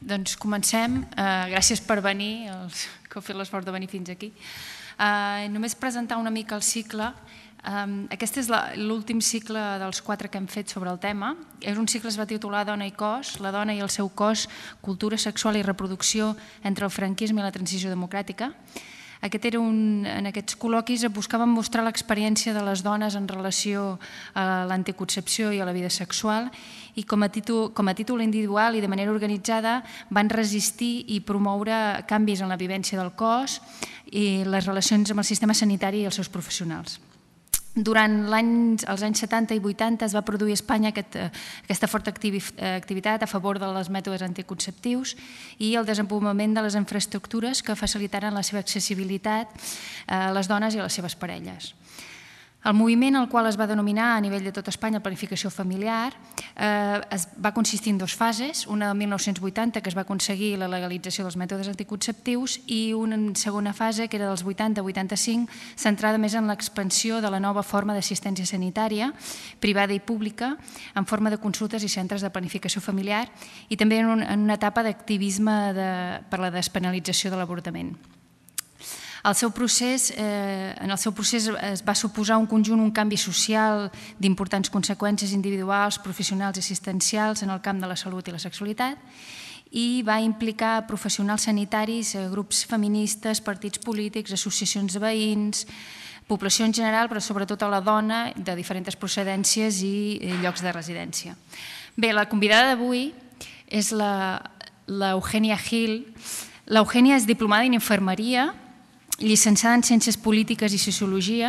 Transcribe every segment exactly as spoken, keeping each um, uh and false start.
Doncs comencem. Gràcies per venir, els que heu fet l'esforç de venir fins aquí. Només presentar una mica el cicle. Aquest és l'últim cicle dels quatre que hem fet sobre el tema. És un cicle que es va titular Dona i cos, la dona i el seu cos, cultura sexual i reproducció entre el franquisme i la transició democràtica. Aquest era un, en aquests col·loquis buscàvem mostrar l'experiència de les dones en relació a l'anticoncepció i a la vida sexual i com a títol, com a títol individual i de manera organitzada van resistir i promoure canvis en la vivència del cos i les relacions amb el sistema sanitari i els seus professionals. Durant els anys setanta i vuitanta es va produir a Espanya aquest, aquesta forta activitat a favor dels mètodes anticonceptius i el desenvolupament de les infraestructures que facilitaren la seva accessibilitat a les dones i a les seves parelles. El moviment al qual es va denominar a nivell de tot Espanya planificació familiar va consistir en dues fases, una del mil nou-cents vuitanta que es va aconseguir la legalització dels mètodes anticonceptius i una segona fase que era dels vuitanta a vuitanta-cinc centrada més en l'expansió de la nova forma d'assistència sanitària privada i pública en forma de consultes i centres de planificació familiar i també en una etapa d'activisme per la despenalització de l'avortament. El seu procés, eh, en el seu procés es va suposar un conjunt, un canvi social d'importants conseqüències individuals, professionals i assistencials en el camp de la salut i la sexualitat i va implicar professionals sanitaris, grups feministes, partits polítics, associacions de veïns, població en general, però sobretot a la dona de diferents procedències i llocs de residència. Bé, la convidada d'avui és l'Eugènia Gil. L'Eugènia és diplomada en infermeria, llicenciada en Ciències Polítiques i Sociologia,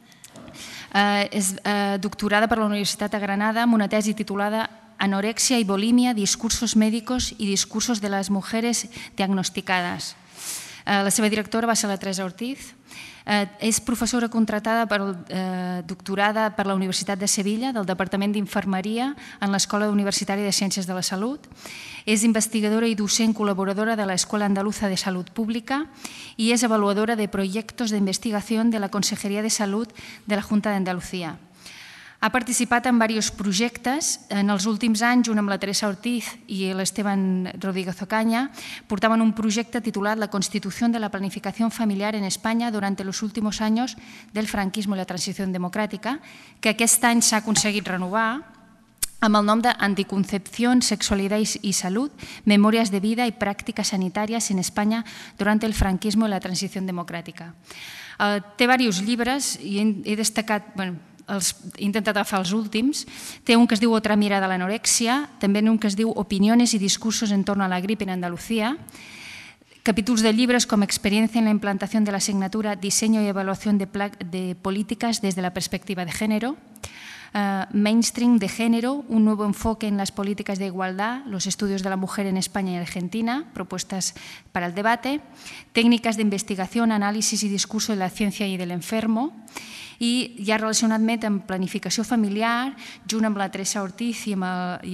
és doctorada per la Universitat de Granada amb una tesi titulada Anorexia y bulimia, discursos médicos y discursos de las mujeres diagnosticadas. La seva directora va ser la Teresa Ortiz. És professora contratada per doctorada per la Universitat de Sevilla del Departament d'Infermeria en l'Escola Universitària de Ciències de la Salut. És investigadora i docent col·laboradora de l'Escola Andaluza de Salud Pública i és avaluadora de projectes d'investigació de la Consejería de Salud de la Junta de Andalucía. Ha participat en diversos projectes. En els últims anys, junt amb la Teresa Ortiz i l'Esteban Rodríguez Ocaña, portaven un projecte titulat La Constitución de la Planificación Familiar en España durante los últimos años del franquismo y la transición democrática, que aquest any s'ha aconseguit renovar amb el nom de Anticoncepción, Sexualidad y Salud, Memorias de Vida y Prácticas Sanitarias en España durante el franquismo y la transición democrática. Té diversos llibres i he destacat... he intentat agafar els últims. Té un que es diu Otra mirada a l'anorexia, també un que es diu Opiniones y discursos en torno a la gripe en Andalucía, capítulos de llibres com Experiencia en la implantación de la asignatura Diseño y evaluación de políticas desde la perspectiva de género, Mainstream de género, un nuevo enfoque en las políticas de igualdad, los estudios de la mujer en España y Argentina, propuestas para el debate, técnicas de investigación, análisis y discurso de la ciencia y del enfermo, i ja relacionat amb planificació familiar, junt amb la Teresa Ortiz i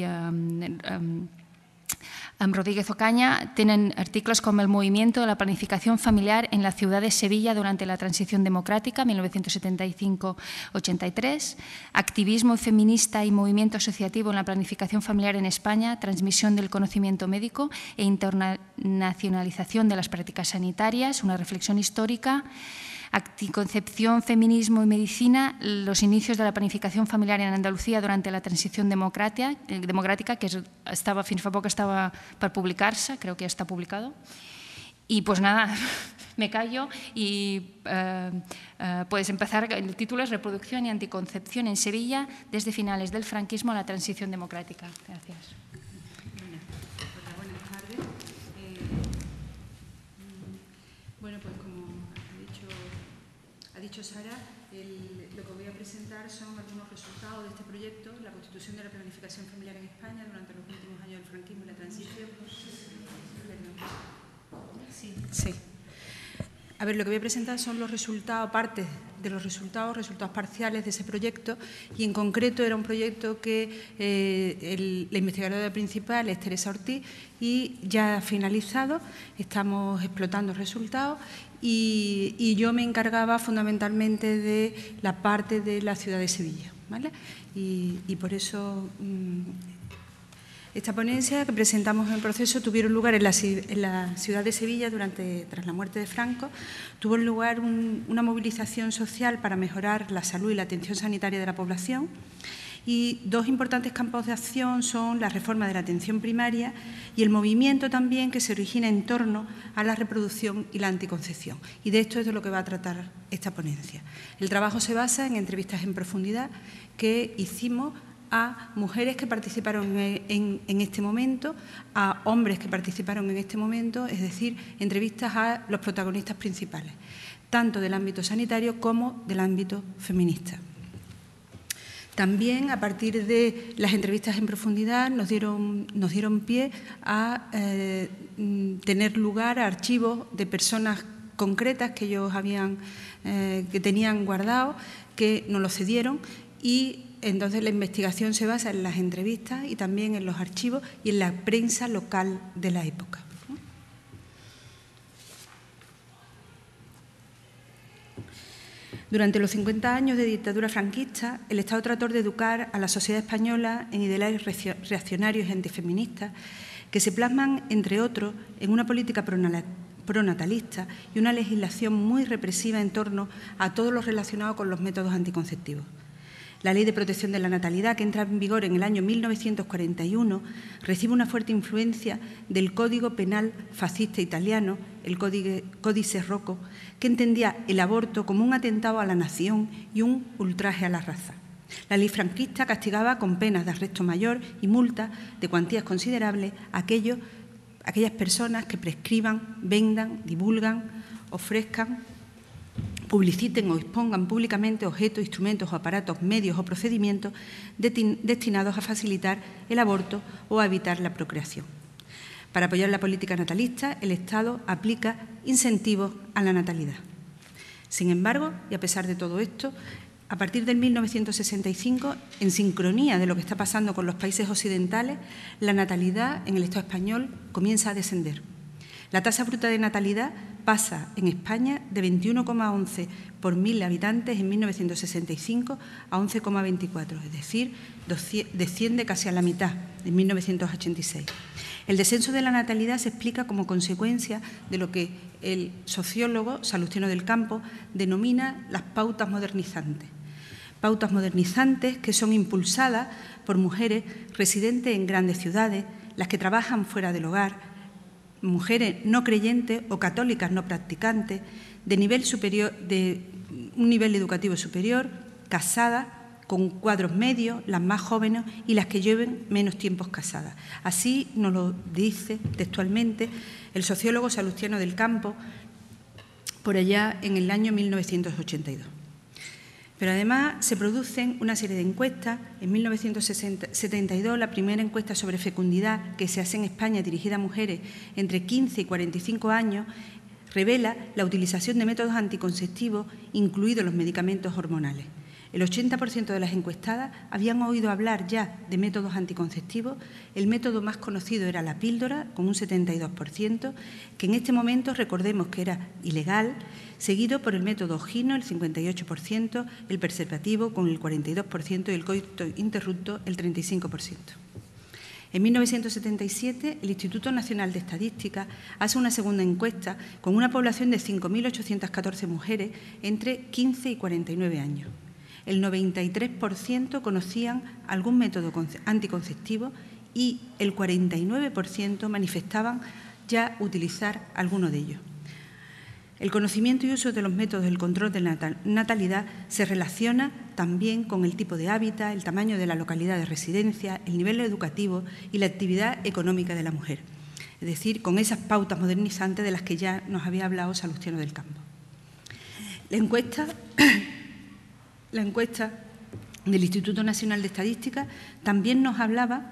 amb Rodríguez Ocaña, tenen articles com El movimiento de la planificación familiar en la ciudad de Sevilla durante la transición democrática, mil novecientos setenta y cinco a ochenta y tres, Activismo feminista y movimiento asociativo en la planificación familiar en España, transmisión del conocimiento médico e internacionalización de las prácticas sanitarias, una reflexión histórica, Anticoncepción, feminismo y medicina, los inicios de la planificación familiar en Andalucía durante la transición democrática, que estava, fins fa poc estava per publicar-se, creo que ya está publicado. Y pues nada, me callo y eh, eh, puedes empezar. El título es Reproducción y anticoncepción en Sevilla desde finales del franquismo a la transición democrática. Gracias. Buenas tardes. Eh, bueno, pues como ha dicho Sara, el, lo que voy a presentar son algunos resultados de este proyecto, la constitución de la planificación familiar en España durante los últimos años del franquismo y la transición. Sí. Sí. A ver, lo que voy a presentar son los resultados, parte de los resultados, resultados parciales de ese proyecto, y en concreto era un proyecto que eh, el, la investigadora principal es Teresa Ortiz y ya ha finalizado, estamos explotando resultados. Y, y yo me encargaba fundamentalmente de la parte de la ciudad de Sevilla, ¿vale? Y, y por eso mmm, Esta ponencia que presentamos en el proceso tuvieron lugar en la, en la ciudad de Sevilla durante, tras la muerte de Franco. Tuvo lugar un, una movilización social para mejorar la salud y la atención sanitaria de la población. Y dos importantes campos de acción son la reforma de la atención primaria y el movimiento también que se origina en torno a la reproducción y la anticoncepción. Y de esto es de lo que va a tratar esta ponencia. El trabajo se basa en entrevistas en profundidad que hicimos a mujeres que participaron en, en, en este momento, a hombres que participaron en este momento, es decir, entrevistas a los protagonistas principales, tanto del ámbito sanitario como del ámbito feminista. También, a partir de las entrevistas en profundidad, nos dieron, nos dieron pie a eh, tener lugar a archivos de personas concretas que ellos habían, eh, que tenían guardados, que nos los cedieron, y entonces la investigación se basa en las entrevistas y también en los archivos y en la prensa local de la época. Durante los cincuenta años de dictadura franquista, el Estado trató de educar a la sociedad española en ideales reaccionarios y antifeministas que se plasman, entre otros, en una política pronatalista y una legislación muy represiva en torno a todo lo relacionado con los métodos anticonceptivos. La Ley de Protección de la Natalidad, que entra en vigor en el año mil novecientos cuarenta y uno, recibe una fuerte influencia del Código Penal fascista italiano, el Códice Rocco, que entendía el aborto como un atentado a la nación y un ultraje a la raza. La ley franquista castigaba con penas de arresto mayor y multas de cuantías considerables a aquellos, aquellas personas que prescriban, vendan, divulgan, ofrezcan, publiciten o expongan públicamente objetos, instrumentos o aparatos, medios o procedimientos destinados a facilitar el aborto o a evitar la procreación. Para apoyar la política natalista, el Estado aplica incentivos a la natalidad. Sin embargo, y a pesar de todo esto, a partir del mil novecientos sesenta y cinco, en sincronía de lo que está pasando con los países occidentales, la natalidad en el Estado español comienza a descender. La tasa bruta de natalidad pasa en España de veintiuno coma once por mil habitantes en mil novecientos sesenta y cinco a once coma veinticuatro, es decir, desciende casi a la mitad en mil novecientos ochenta y seis. El descenso de la natalidad se explica como consecuencia de lo que el sociólogo Salustiano del Campo denomina las pautas modernizantes. Pautas modernizantes que son impulsadas por mujeres residentes en grandes ciudades, las que trabajan fuera del hogar, mujeres no creyentes o católicas no practicantes, de nivel superior, de un nivel educativo superior, casadas, con cuadros medios, las más jóvenes y las que lleven menos tiempos casadas. Así nos lo dice textualmente el sociólogo Salustiano del Campo por allá en el año mil novecientos ochenta y dos. Pero además se producen una serie de encuestas. En mil novecientos setenta y dos, la primera encuesta sobre fecundidad que se hace en España dirigida a mujeres entre quince y cuarenta y cinco años revela la utilización de métodos anticonceptivos, incluidos los medicamentos hormonales. El ochenta por ciento de las encuestadas habían oído hablar ya de métodos anticonceptivos. El método más conocido era la píldora, con un setenta y dos por ciento, que en este momento recordemos que era ilegal, seguido por el método Gino, el cincuenta y ocho por ciento, el preservativo, con el cuarenta y dos por ciento, y el coito interrupto, el treinta y cinco por ciento. En mil novecientos setenta y siete, el Instituto Nacional de Estadística hace una segunda encuesta con una población de cinco mil ochocientas catorce mujeres entre quince y cuarenta y nueve años. El noventa y tres por ciento conocían algún método anticonceptivo y el cuarenta y nueve por ciento manifestaban ya utilizar alguno de ellos. El conocimiento y uso de los métodos del control de la natalidad se relaciona también con el tipo de hábitat, el tamaño de la localidad de residencia, el nivel educativo y la actividad económica de la mujer, es decir, con esas pautas modernizantes de las que ya nos había hablado Salustiano del Campo. La encuesta... La encuesta del Instituto Nacional de Estadística también nos hablaba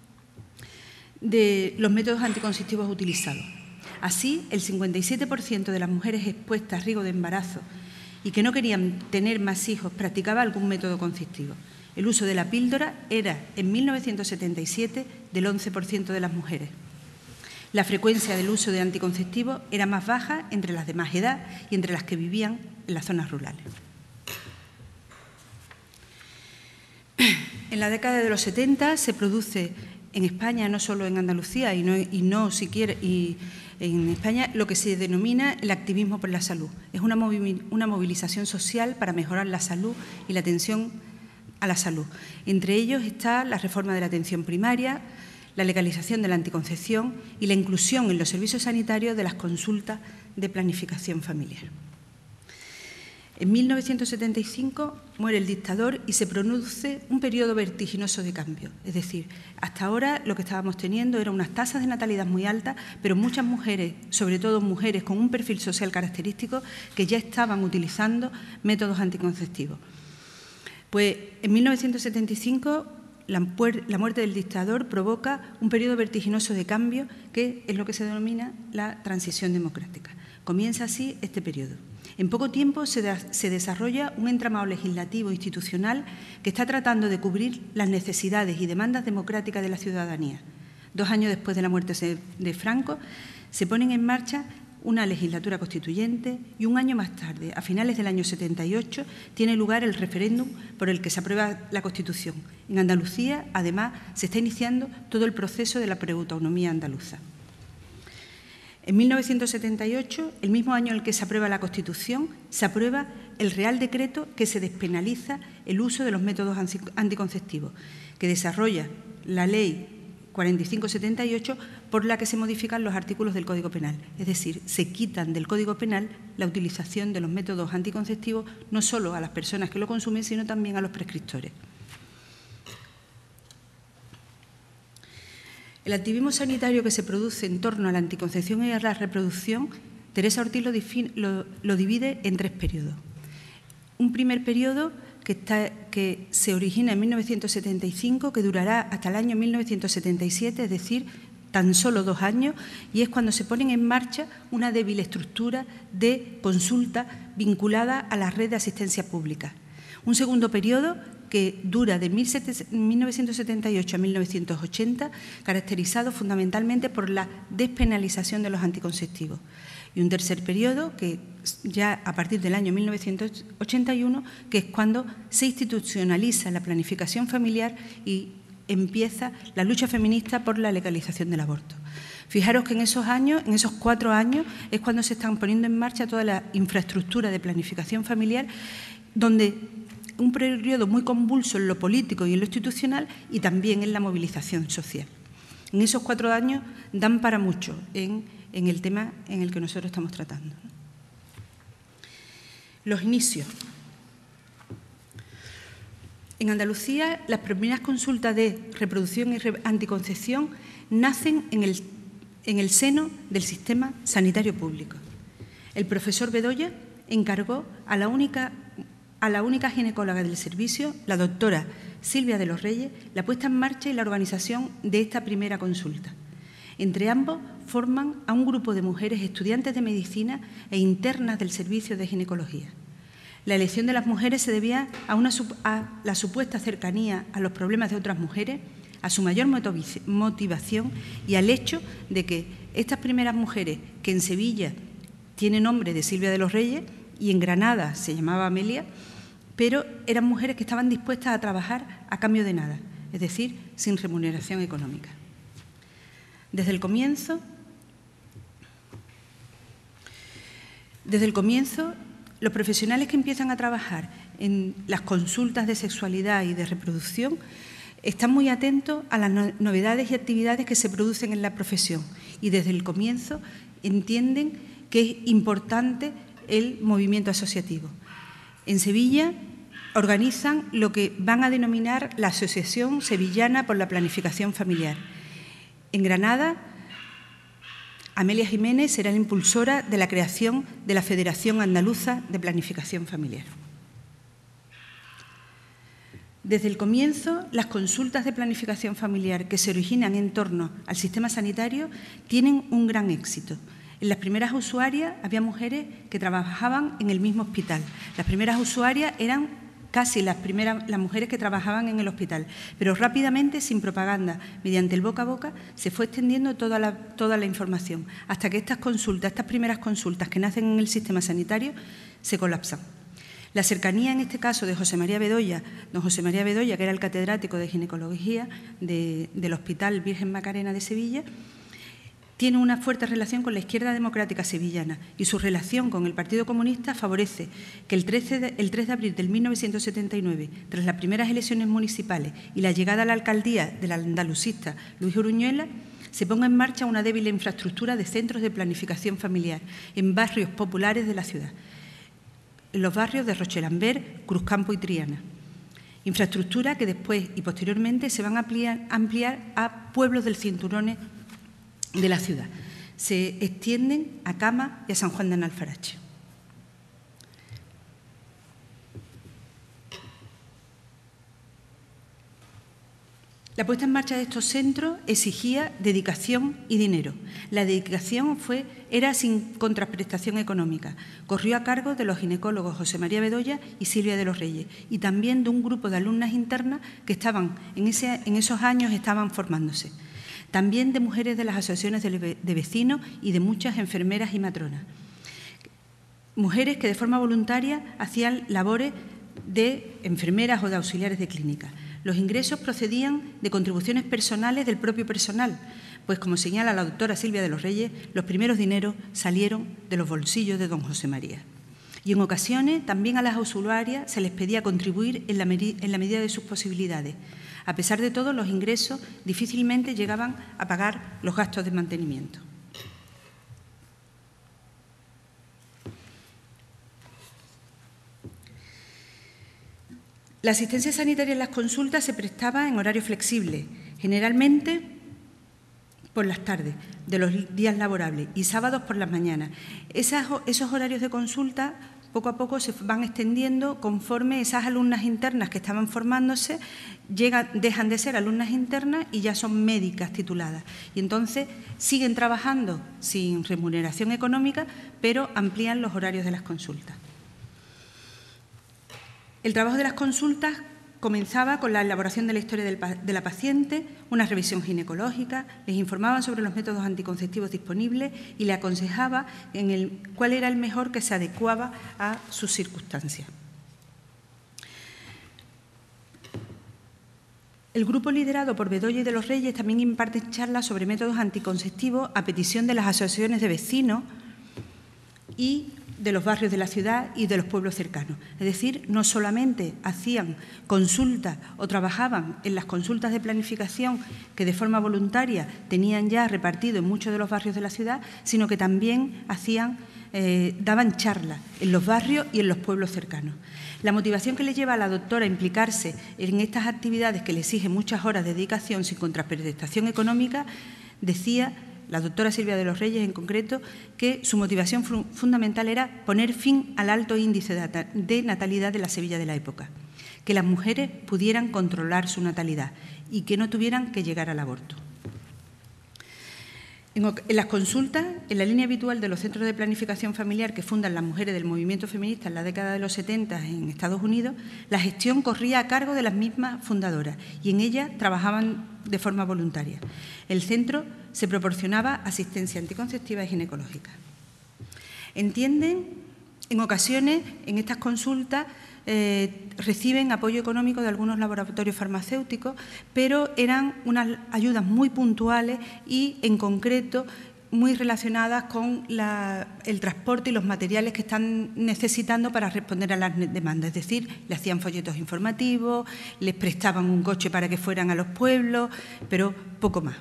de los métodos anticonceptivos utilizados. Así, el cincuenta y siete por ciento de las mujeres expuestas a riesgo de embarazo y que no querían tener más hijos practicaba algún método conceptivo. El uso de la píldora era, en mil novecientos setenta y siete, del once por ciento de las mujeres. La frecuencia del uso de anticonceptivos era más baja entre las de más edad y entre las que vivían en las zonas rurales. En la década de los setenta se produce en España, no solo en Andalucía, y no, y no siquiera, y en España, lo que se denomina el activismo por la salud. Es una, una movilización social para mejorar la salud y la atención a la salud. Entre ellos está la reforma de la atención primaria, la legalización de la anticoncepción y la inclusión en los servicios sanitarios de las consultas de planificación familiar. En mil novecientos setenta y cinco muere el dictador y se produce un periodo vertiginoso de cambio. Es decir, hasta ahora lo que estábamos teniendo eran unas tasas de natalidad muy altas, pero muchas mujeres, sobre todo mujeres con un perfil social característico, que ya estaban utilizando métodos anticonceptivos. Pues en mil novecientos setenta y cinco la, la muerte del dictador provoca un periodo vertiginoso de cambio que es lo que se denomina la transición democrática. Comienza así este periodo. En poco tiempo se, da, se desarrolla un entramado legislativo e institucional que está tratando de cubrir las necesidades y demandas democráticas de la ciudadanía. Dos años después de la muerte de Franco, se ponen en marcha una legislatura constituyente y un año más tarde, a finales del año setenta y ocho, tiene lugar el referéndum por el que se aprueba la Constitución. En Andalucía, además, se está iniciando todo el proceso de la preautonomía andaluza. En mil novecientos setenta y ocho, el mismo año en el que se aprueba la Constitución, se aprueba el Real Decreto que se despenaliza el uso de los métodos anticonceptivos, que desarrolla la Ley cuarenta y cinco setenta y ocho, por la que se modifican los artículos del Código Penal. Es decir, se quitan del Código Penal la utilización de los métodos anticonceptivos no solo a las personas que lo consumen, sino también a los prescriptores. El activismo sanitario que se produce en torno a la anticoncepción y a la reproducción, Teresa Ortiz lo, define, lo, lo divide en tres periodos. Un primer periodo que, está, que se origina en mil novecientos setenta y cinco, que durará hasta el año mil novecientos setenta y siete, es decir, tan solo dos años, y es cuando se ponen en marcha una débil estructura de consulta vinculada a la red de asistencia pública. Un segundo periodo que dura de mil novecientos setenta y ocho a mil novecientos ochenta, caracterizado fundamentalmente por la despenalización de los anticonceptivos. Y un tercer periodo, que ya a partir del año mil novecientos ochenta y uno, que es cuando se institucionaliza la planificación familiar y empieza la lucha feminista por la legalización del aborto. Fijaros que en esos años, en esos cuatro años, es cuando se están poniendo en marcha toda la infraestructura de planificación familiar, donde un periodo muy convulso en lo político y en lo institucional y también en la movilización social. En esos cuatro años dan para mucho en, en el tema en el que nosotros estamos tratando. Los inicios. En Andalucía, las primeras consultas de reproducción y anticoncepción nacen en el, en el seno del sistema sanitario público. El profesor Bedoya encargó a la única a la única ginecóloga del servicio, la doctora Silvia de los Reyes, la puesta en marcha y la organización de esta primera consulta. Entre ambos forman a un grupo de mujeres estudiantes de medicina e internas del servicio de ginecología. La elección de las mujeres se debía a, una, a la supuesta cercanía a los problemas de otras mujeres, a su mayor motivación y al hecho de que estas primeras mujeres, que en Sevilla tienen nombre de Silvia de los Reyes y en Granada se llamaba Amelia, pero eran mujeres que estaban dispuestas a trabajar a cambio de nada, es decir, sin remuneración económica. Desde el comienzo, desde el comienzo, los profesionales que empiezan a trabajar en las consultas de sexualidad y de reproducción están muy atentos a las novedades y actividades que se producen en la profesión y desde el comienzo entienden que es importante el movimiento asociativo. En Sevilla organizan lo que van a denominar la Asociación Sevillana por la Planificación Familiar. En Granada, Amelia Jiménez será la impulsora de la creación de la Federación Andaluza de Planificación Familiar. Desde el comienzo, las consultas de planificación familiar que se originan en torno al sistema sanitario tienen un gran éxito. En las primeras usuarias había mujeres que trabajaban en el mismo hospital. Las primeras usuarias eran casi las, primeras, las mujeres que trabajaban en el hospital, pero rápidamente, sin propaganda, mediante el boca a boca, se fue extendiendo toda la, toda la información, hasta que estas consultas, estas primeras consultas que nacen en el sistema sanitario, se colapsan. La cercanía, en este caso, de José María Bedoya, don José María Bedoya, que era el catedrático de ginecología de, del Hospital Virgen Macarena de Sevilla, tiene una fuerte relación con la izquierda democrática sevillana y su relación con el Partido Comunista favorece que el, trece de, el tres de abril de mil novecientos setenta y nueve, tras las primeras elecciones municipales y la llegada a la alcaldía del andalucista Luis Uruñuela, se ponga en marcha una débil infraestructura de centros de planificación familiar en barrios populares de la ciudad, en los barrios de Rochelambert, Cruzcampo y Triana. Infraestructura que después y posteriormente se van a ampliar, ampliar a pueblos del cinturón de la ciudad. Se extienden a Cama y a San Juan de Alfarache. La puesta en marcha de estos centros exigía dedicación y dinero. La dedicación fue, era sin contraprestación económica. Corrió a cargo de los ginecólogos José María Bedoya y Silvia de los Reyes y también de un grupo de alumnas internas que estaban en, ese, en esos años estaban formándose. También de mujeres de las asociaciones de vecinos y de muchas enfermeras y matronas. Mujeres que de forma voluntaria hacían labores de enfermeras o de auxiliares de clínica. Los ingresos procedían de contribuciones personales del propio personal, pues, como señala la doctora Silvia de los Reyes, los primeros dineros salieron de los bolsillos de don José María. Y en ocasiones también a las usuarias se les pedía contribuir en la, en la medida de sus posibilidades. A pesar de todo, los ingresos difícilmente llegaban a pagar los gastos de mantenimiento. La asistencia sanitaria en las consultas se prestaba en horario flexible, generalmente por las tardes de los días laborables y sábados por las mañanas. Esas, esos horarios de consulta poco a poco se van extendiendo conforme esas alumnas internas que estaban formándose llegan, dejan de ser alumnas internas y ya son médicas tituladas. Y entonces siguen trabajando sin remuneración económica, pero amplían los horarios de las consultas. El trabajo de las consultas comenzaba con la elaboración de la historia del, de la paciente, una revisión ginecológica, les informaban sobre los métodos anticonceptivos disponibles y le aconsejaba en el, cuál era el mejor que se adecuaba a sus circunstancias. El grupo liderado por Bedoya y de los Reyes también imparte charlas sobre métodos anticonceptivos a petición de las asociaciones de vecinos y de los barrios de la ciudad y de los pueblos cercanos. Es decir, no solamente hacían consultas o trabajaban en las consultas de planificación que de forma voluntaria tenían ya repartido en muchos de los barrios de la ciudad, sino que también hacían, eh, daban charlas en los barrios y en los pueblos cercanos. La motivación que le lleva a la doctora a implicarse en estas actividades que le exigen muchas horas de dedicación sin contraprestación económica, decía la doctora Silvia de los Reyes en concreto, que su motivación fundamental era poner fin al alto índice de natalidad de la Sevilla de la época, que las mujeres pudieran controlar su natalidad y que no tuvieran que llegar al aborto. En las consultas, en la línea habitual de los centros de planificación familiar que fundan las mujeres del movimiento feminista en la década de los setenta en Estados Unidos, la gestión corría a cargo de las mismas fundadoras y en ella trabajaban de forma voluntaria. El centro se proporcionaba asistencia anticonceptiva y ginecológica. Entienden, en ocasiones, en estas consultas, eh, reciben apoyo económico de algunos laboratorios farmacéuticos, pero eran unas ayudas muy puntuales y, en concreto, muy relacionadas con la, el transporte y los materiales que están necesitando para responder a las demandas. Es decir, le hacían folletos informativos, les prestaban un coche para que fueran a los pueblos, pero poco más.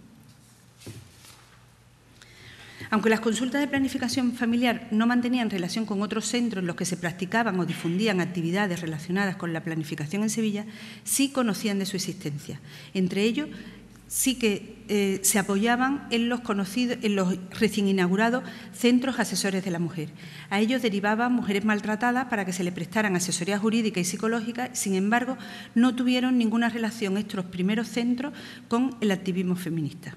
Aunque las consultas de planificación familiar no mantenían relación con otros centros en los que se practicaban o difundían actividades relacionadas con la planificación en Sevilla, sí conocían de su existencia. Entre ellos, sí que eh, se apoyaban en los, conocidos, en los recién inaugurados centros asesores de la mujer. A ellos derivaban mujeres maltratadas para que se les prestaran asesoría jurídica y psicológica. Sin embargo, no tuvieron ninguna relación estos primeros centros con el activismo feminista.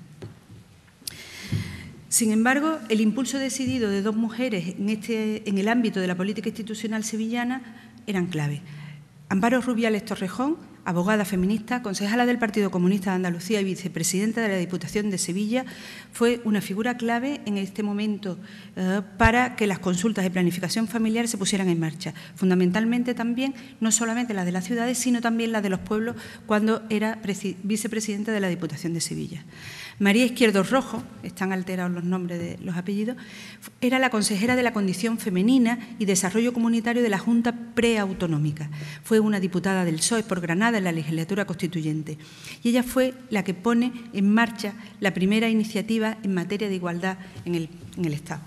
Sin embargo, el impulso decidido de dos mujeres en, este, en el ámbito de la política institucional sevillana eran clave. Amparo Rubiales Torrejón, abogada feminista, concejala del Partido Comunista de Andalucía y vicepresidenta de la Diputación de Sevilla, fue una figura clave en este momento eh, para que las consultas de planificación familiar se pusieran en marcha. Fundamentalmente también, no solamente las de las ciudades, sino también las de los pueblos, cuando era vicepresidenta de la Diputación de Sevilla. María Izquierdo Rojo, están alterados los nombres de los apellidos, era la consejera de la Condición Femenina y Desarrollo Comunitario de la Junta Preautonómica. Fue una diputada del P S O E por Granada en la legislatura constituyente y ella fue la que pone en marcha la primera iniciativa en materia de igualdad en el, en el Estado.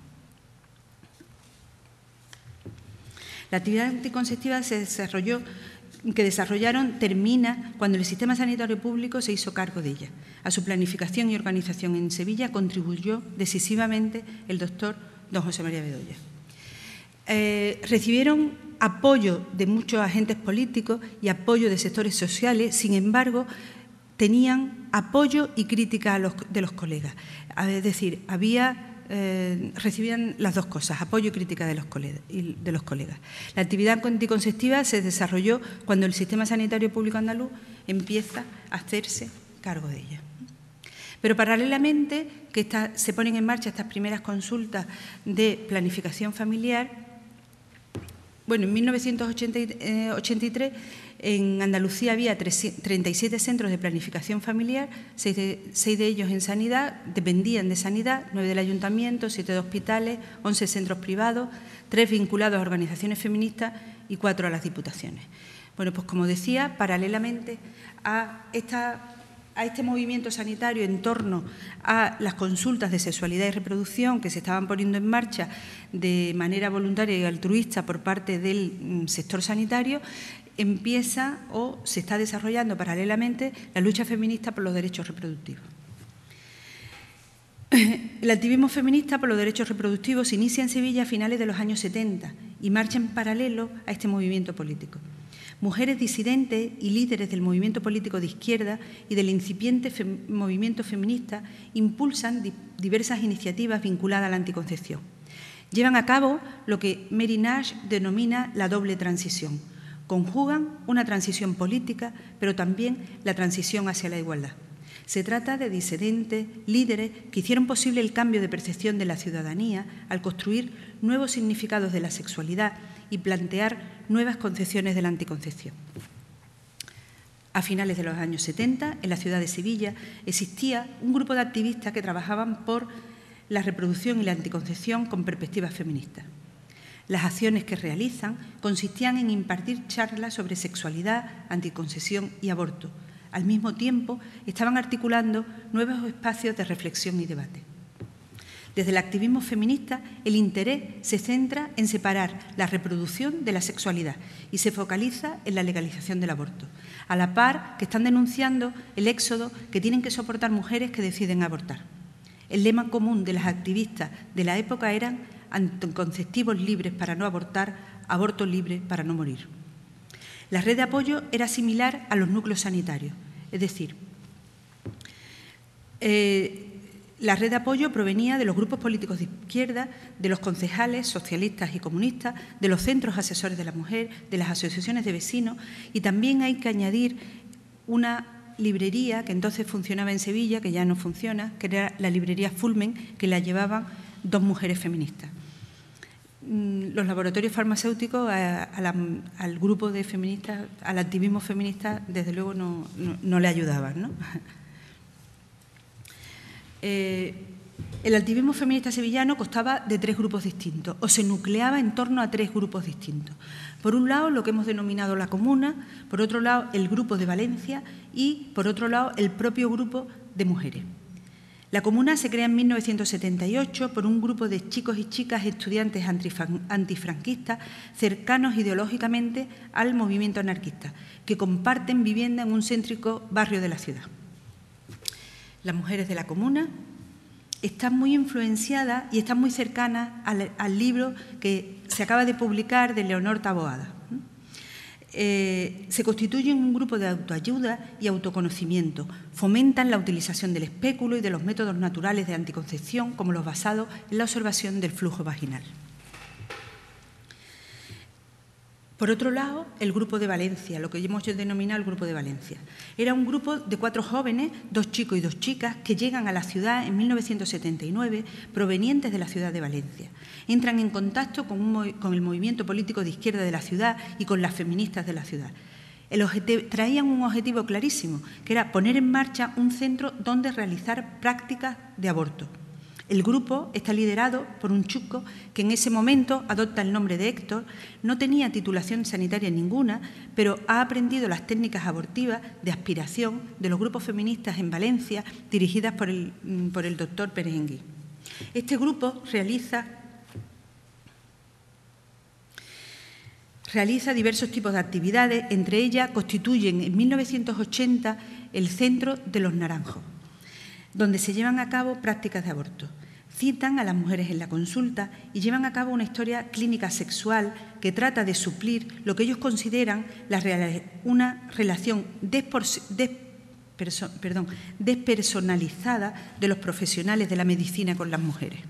La actividad anticonceptiva se desarrolló que desarrollaron termina cuando el sistema sanitario público se hizo cargo de ella. A su planificación y organización en Sevilla contribuyó decisivamente el doctor don José María Bedoya. Eh, recibieron apoyo de muchos agentes políticos y apoyo de sectores sociales, sin embargo, tenían apoyo y crítica a los, de los colegas. Es decir, había... Eh, recibían las dos cosas, apoyo y crítica de los, colegas, de los colegas. La actividad anticonceptiva se desarrolló cuando el sistema sanitario público andaluz empieza a hacerse cargo de ella. Pero paralelamente que esta, se ponen en marcha estas primeras consultas de planificación familiar, bueno, en mil novecientos ochenta y tres en Andalucía había treinta y siete centros de planificación familiar, seis de, seis de ellos en sanidad, dependían de sanidad, nueve del ayuntamiento, siete de hospitales, once centros privados, tres vinculados a organizaciones feministas y cuatro a las diputaciones. Bueno, pues como decía, paralelamente a, esta, a este movimiento sanitario en torno a las consultas de sexualidad y reproducción que se estaban poniendo en marcha de manera voluntaria y altruista por parte del sector sanitario, empieza o se está desarrollando paralelamente la lucha feminista por los derechos reproductivos. El activismo feminista por los derechos reproductivos se inicia en Sevilla a finales de los años setenta y marcha en paralelo a este movimiento político. Mujeres disidentes y líderes del movimiento político de izquierda y del incipiente fem- movimiento feminista impulsan di- diversas iniciativas vinculadas a la anticoncepción. Llevan a cabo lo que Mary Nash denomina la doble transición. Conjugan una transición política, pero también la transición hacia la igualdad. Se trata de disidentes, líderes que hicieron posible el cambio de percepción de la ciudadanía al construir nuevos significados de la sexualidad y plantear nuevas concepciones de la anticoncepción. A finales de los años setenta, en la ciudad de Sevilla, existía un grupo de activistas que trabajaban por la reproducción y la anticoncepción con perspectivas feministas. Las acciones que realizan consistían en impartir charlas sobre sexualidad, anticoncepción y aborto. Al mismo tiempo, estaban articulando nuevos espacios de reflexión y debate. Desde el activismo feminista, el interés se centra en separar la reproducción de la sexualidad y se focaliza en la legalización del aborto, a la par que están denunciando el éxodo que tienen que soportar mujeres que deciden abortar. El lema común de las activistas de la época eran anticonceptivos libres para no abortar, aborto libre para no morir. La red de apoyo era similar a los núcleos sanitarios, es decir, eh, la red de apoyo provenía de los grupos políticos de izquierda, de los concejales socialistas y comunistas, de los centros asesores de la mujer, de las asociaciones de vecinos, y también hay que añadir una librería que entonces funcionaba en Sevilla, que ya no funciona, que era la librería Fulmen, que la llevaban dos mujeres feministas. Los laboratorios farmacéuticos a, a la, al grupo de feministas, al activismo feminista, desde luego no, no, no le ayudaban, ¿no? Eh, el activismo feminista sevillano constaba de tres grupos distintos, o se nucleaba en torno a tres grupos distintos. Por un lado, lo que hemos denominado la Comuna, por otro lado, el Grupo de Valencia y, por otro lado, el propio Grupo de Mujeres. La Comuna se crea en mil novecientos setenta y ocho por un grupo de chicos y chicas estudiantes antifranquistas cercanos ideológicamente al movimiento anarquista, que comparten vivienda en un céntrico barrio de la ciudad. Las mujeres de la Comuna están muy influenciadas y están muy cercanas al, al libro que se acaba de publicar de Leonor Taboada. Eh, se constituyen un grupo de autoayuda y autoconocimiento, fomentan la utilización del espéculo y de los métodos naturales de anticoncepción como los basados en la observación del flujo vaginal. Por otro lado, el Grupo de Valencia, lo que hemos denominado el Grupo de Valencia. Era un grupo de cuatro jóvenes, dos chicos y dos chicas, que llegan a la ciudad en mil novecientos setenta y nueve, provenientes de la ciudad de Valencia. Entran en contacto con, un, con el movimiento político de izquierda de la ciudad y con las feministas de la ciudad. El objetivo, traían un objetivo clarísimo, que era poner en marcha un centro donde realizar prácticas de aborto. El grupo está liderado por un chico que en ese momento adopta el nombre de Héctor, no tenía titulación sanitaria ninguna, pero ha aprendido las técnicas abortivas de aspiración de los grupos feministas en Valencia, dirigidas por el, por el doctor Pérez Enguí. Este grupo realiza, realiza diversos tipos de actividades, entre ellas constituyen en mil novecientos ochenta el Centro de los Naranjos, donde se llevan a cabo prácticas de aborto. Citan a las mujeres en la consulta y llevan a cabo una historia clínica sexual que trata de suplir lo que ellos consideran la, una relación despos, des, perso, perdón, despersonalizada de los profesionales de la medicina con las mujeres.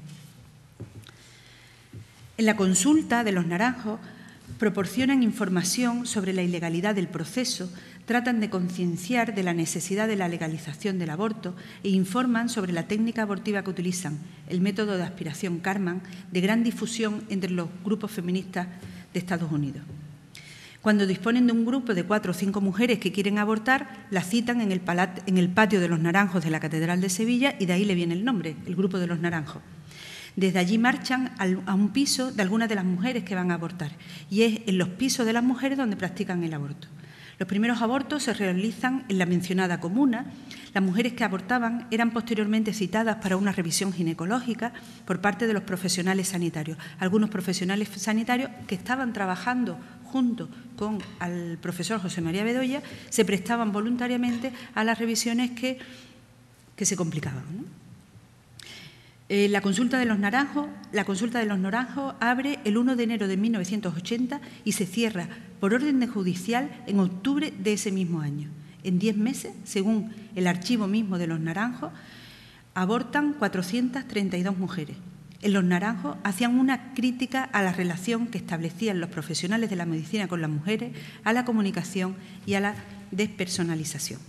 En la consulta de los Naranjos proporcionan información sobre la ilegalidad del proceso, tratan de concienciar de la necesidad de la legalización del aborto e informan sobre la técnica abortiva que utilizan, el método de aspiración Karman, de gran difusión entre los grupos feministas de Estados Unidos. Cuando disponen de un grupo de cuatro o cinco mujeres que quieren abortar, las citan en el, palat, en el patio de los Naranjos de la Catedral de Sevilla y de ahí le viene el nombre, el Grupo de los Naranjos. Desde allí marchan a un piso de algunas de las mujeres que van a abortar y es en los pisos de las mujeres donde practican el aborto. Los primeros abortos se realizan en la mencionada comuna. Las mujeres que abortaban eran posteriormente citadas para una revisión ginecológica por parte de los profesionales sanitarios. Algunos profesionales sanitarios que estaban trabajando junto con el profesor José María Bedoya se prestaban voluntariamente a las revisiones que, que se complicaban, ¿no? Eh, la consulta de los Naranjos, la consulta de los Naranjos abre el uno de enero de mil novecientos ochenta y se cierra por orden judicial en octubre de ese mismo año. En diez meses, según el archivo mismo de los Naranjos, abortan cuatrocientas treinta y dos mujeres. En los Naranjos hacían una crítica a la relación que establecían los profesionales de la medicina con las mujeres, a la comunicación y a la despersonalización.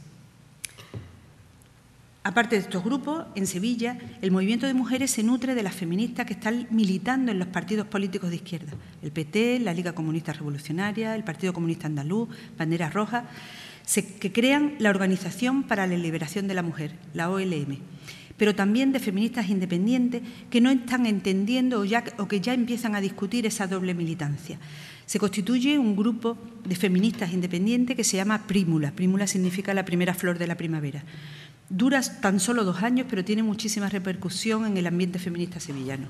Aparte de estos grupos, en Sevilla, el movimiento de mujeres se nutre de las feministas que están militando en los partidos políticos de izquierda, el P T, la Liga Comunista Revolucionaria, el Partido Comunista Andaluz, Banderas Rojas, que crean la Organización para la Liberación de la Mujer, la O L M, pero también de feministas independientes que no están entendiendo o, ya, o que ya empiezan a discutir esa doble militancia. Se constituye un grupo de feministas independientes que se llama Prímula. Prímula significa la primera flor de la primavera. Dura tan solo dos años, pero tiene muchísima repercusión en el ambiente feminista sevillano.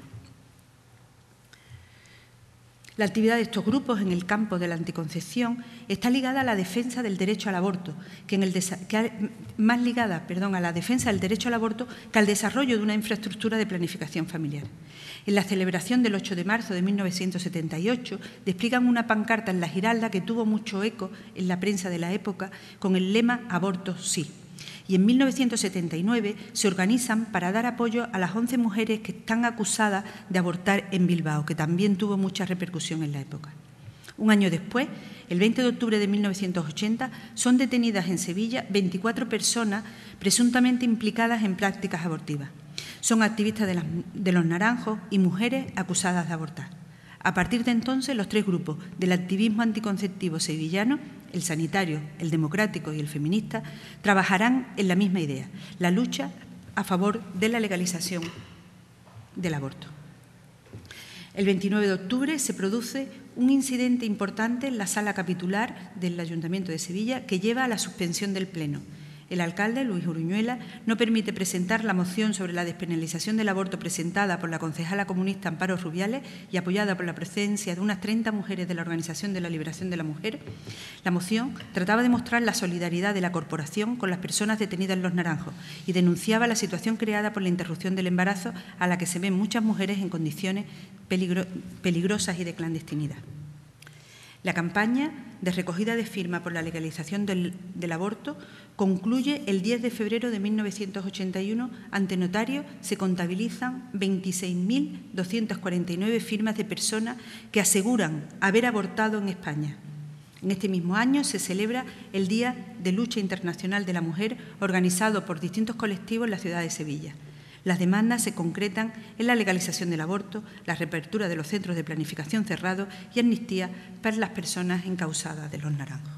La actividad de estos grupos en el campo de la anticoncepción está ligada a la defensa del derecho al aborto, que, en el que más ligada perdón, a la defensa del derecho al aborto que al desarrollo de una infraestructura de planificación familiar. En la celebración del ocho de marzo de mil novecientos setenta y ocho despliegan una pancarta en la Giralda que tuvo mucho eco en la prensa de la época con el lema «Aborto sí». Y en mil novecientos setenta y nueve se organizan para dar apoyo a las once mujeres que están acusadas de abortar en Bilbao, que también tuvo mucha repercusión en la época. Un año después, el veinte de octubre de mil novecientos ochenta, son detenidas en Sevilla veinticuatro personas presuntamente implicadas en prácticas abortivas. Son activistas de, las, de los Naranjos y mujeres acusadas de abortar. A partir de entonces, los tres grupos del activismo anticonceptivo sevillano, el sanitario, el democrático y el feminista, trabajarán en la misma idea, la lucha a favor de la legalización del aborto. El veintinueve de octubre se produce un incidente importante en la sala capitular del Ayuntamiento de Sevilla que lleva a la suspensión del Pleno. El alcalde, Luis Uruñuela, no permite presentar la moción sobre la despenalización del aborto presentada por la concejala comunista Amparo Rubiales y apoyada por la presencia de unas treinta mujeres de la Organización de la Liberación de la Mujer. La moción trataba de mostrar la solidaridad de la corporación con las personas detenidas en Los Naranjos y denunciaba la situación creada por la interrupción del embarazo a la que se ven muchas mujeres en condiciones peligro- peligrosas y de clandestinidad. La campaña de recogida de firmas por la legalización del, del aborto concluye el diez de febrero de mil novecientos ochenta y uno. Ante notario se contabilizan veintiséis mil doscientas cuarenta y nueve firmas de personas que aseguran haber abortado en España. En este mismo año se celebra el Día de Lucha Internacional de la Mujer, organizado por distintos colectivos en la ciudad de Sevilla. Las demandas se concretan en la legalización del aborto, la reapertura de los centros de planificación cerrados y amnistía para las personas encausadas de Los Naranjos.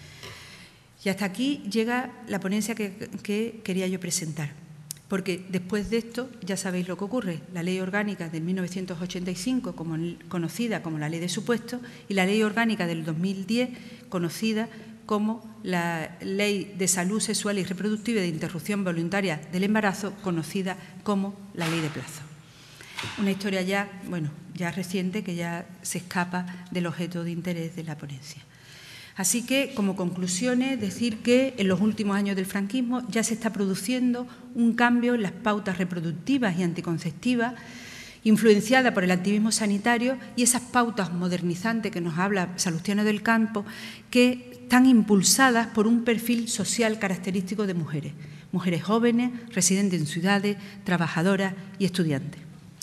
Y hasta aquí llega la ponencia que, que quería yo presentar, porque después de esto ya sabéis lo que ocurre. La Ley Orgánica de mil novecientos ochenta y cinco, como, conocida como la Ley de Supuestos, y la Ley Orgánica del dos mil diez, conocida como la Ley de Salud Sexual y Reproductiva y de Interrupción Voluntaria del Embarazo, conocida como la Ley de Plazo. Una historia ya, bueno, ya reciente, que ya se escapa del objeto de interés de la ponencia. Así que, como conclusiones, decir que en los últimos años del franquismo ya se está produciendo un cambio en las pautas reproductivas y anticonceptivas, influenciada por el activismo sanitario y esas pautas modernizantes que nos habla Salustiano del Campo, que están impulsadas por un perfil social característico de mujeres, mujeres jóvenes, residentes en ciudades, trabajadoras y estudiantes.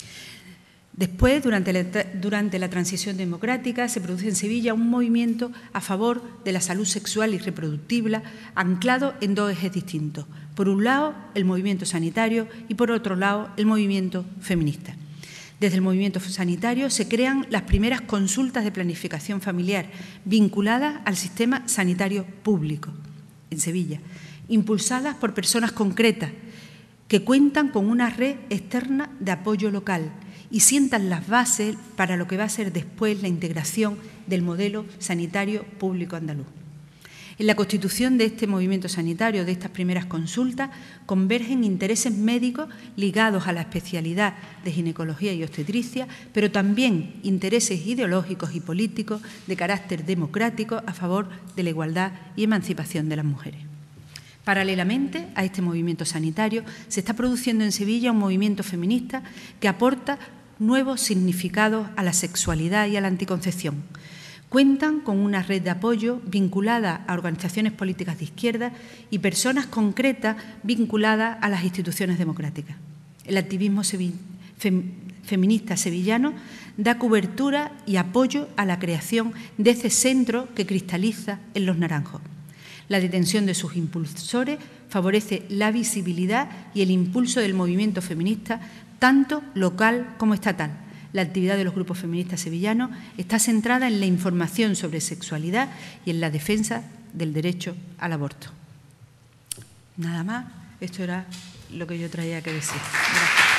Después, durante la, durante la transición democrática, se produce en Sevilla un movimiento a favor de la salud sexual y reproductiva, anclado en dos ejes distintos. Por un lado, el movimiento sanitario y, por otro lado, el movimiento feminista. Desde el movimiento sanitario se crean las primeras consultas de planificación familiar vinculadas al sistema sanitario público en Sevilla, impulsadas por personas concretas que cuentan con una red externa de apoyo local y sientan las bases para lo que va a ser después la integración del modelo sanitario público andaluz. En la constitución de este movimiento sanitario, de estas primeras consultas, convergen intereses médicos ligados a la especialidad de ginecología y obstetricia, pero también intereses ideológicos y políticos de carácter democrático a favor de la igualdad y emancipación de las mujeres. Paralelamente a este movimiento sanitario, se está produciendo en Sevilla un movimiento feminista que aporta nuevos significados a la sexualidad y a la anticoncepción. Cuentan con una red de apoyo vinculada a organizaciones políticas de izquierda y personas concretas vinculadas a las instituciones democráticas. El activismo fem feminista sevillano da cobertura y apoyo a la creación de ese centro que cristaliza en Los Naranjos. La detención de sus impulsores favorece la visibilidad y el impulso del movimiento feminista, tanto local como estatal. La actividad de los grupos feministas sevillanos está centrada en la información sobre sexualidad y en la defensa del derecho al aborto. Nada más, esto era lo que yo traía que decir. Gracias.